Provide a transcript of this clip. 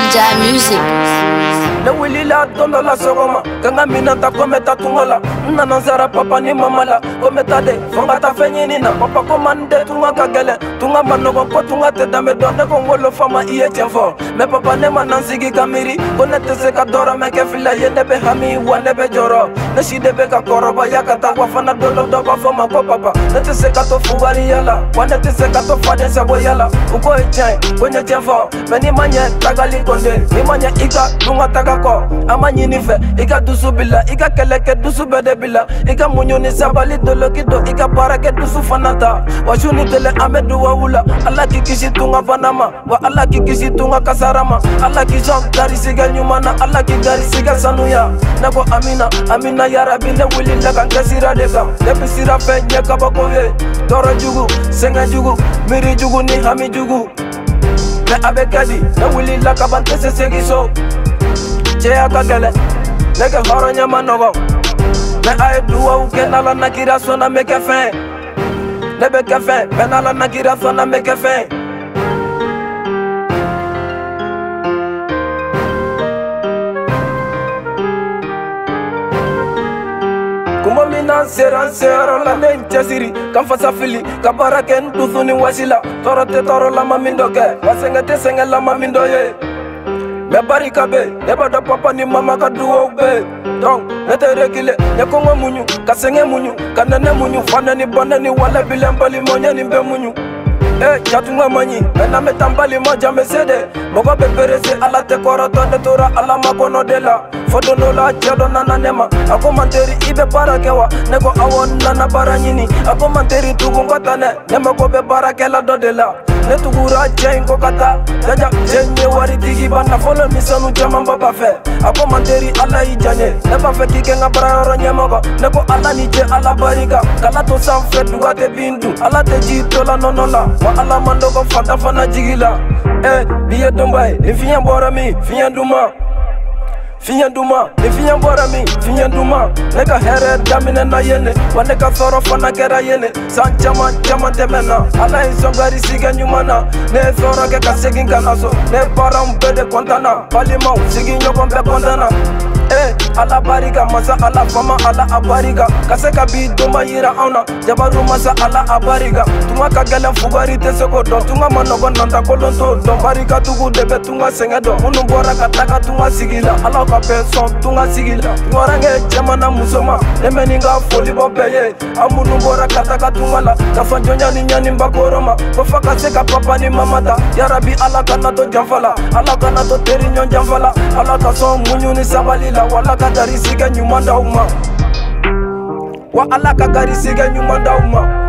Jam Music. Ne wilila tondo la sogoma Kanga minanta kometa tungola Nana zara papa ni mamala Kometa de fonga ta fenyinina Papa komande tunga kagele Tunga manogo ko tunga te dame donde Kongolo fama iye tienfo Me papa ne manansigi kamiri Konete se kadora meke fila ye nebe hami wa nebe joro Ne shi debe ka koroba yakata Wafana dolo doba foma ko papa Nete se kato fubari yala Wanete se kato fade se boyala Uko ichay kwenye tienfo Meni manye tagali konde Ni manye ika tunga taga ko amanyi ni fe ika dusu bila ika keleke dusu bede bila ika munyoni sabali dolo kido ika parake dusu fanata washuni tele amedu wa ula ala kikishi tunga panama wa ala kikishi tunga kasarama ala kisham dari siga nyumana ala kigari siga sanuya nako amina ya rabi ne wili laka nkesira deka nepisira fe nyeka bako he toro jugu senga jugu miri jugu ni hami jugu me abekadi ne wili laka bantese segiso Cheya kagele, neke horo nyama nogo Me ae duwa uke nala nakira sona meke fin Nebe ke fin, me nala nakira sona meke fin Kumbo mina sero la nenche siri Kamfasa fili, kabara ken tuzuni wasila Toro te toro la mamindoke Wasenge te senge la mamindoye Me barika be, neba da papa ni mama ka duwo be Donc, nete rekile, ne kongo munyu Ka senge munyu, ka nene munyu Fane ni bane ni wale bilembali monye ni mbe munyu Chatunga manyi, mena metambali moja mesede Mogo be perese ala te koroto ne tora ala makono de la Fodo no la chado nana nema Ako manteri ibe barakewa Nego awon nana baranyini Ako manteri tugungota ne Nema ko be barakela do de la Ne tugura chen ko kata Jaja chenye wari tigi bana Folo misanu jama mbaba fe Ako manteri ala ijanye Neba fe kike nga barayoro nyemogo Neko ala nije ala barika Kala to sanfre dugate bindu Ala te jitola nonola Wa ala mandogo fata fana jigila Biye dombai, ni fiyan bora mi, fiyan duma Fiyan duma, ni fiyan bora mi, fiyan duma Neka here damine na yene, wa neka soro fana kera yene San chaman temena, ala insongari siga nyumana Ne soro ke ka segin kanaso, ne para mbede kontana Palima sigi nyoko mbe kontana ala barika masa ala fama ala abarika kaseka bi doma yira auna jabaru masa ala abarika tunga kagala fugari te seko don tunga manogo nanda kolonto don barika tugu debe tunga sengedo munu bora kataka tunga sigila ala ka person tunga sigila ngorange jamana musoma nemeninga foli bobeye amunu bora kataka tunga la kafanjonya ni nyani mbakoroma kofaka seka papa ni mamata ya rabi ala kanato jamfala ala kanato terinyo jamfala ala kaso munyu ni sabalila wala kadari siga nyumanda uma wa ala kagari siga nyumanda uma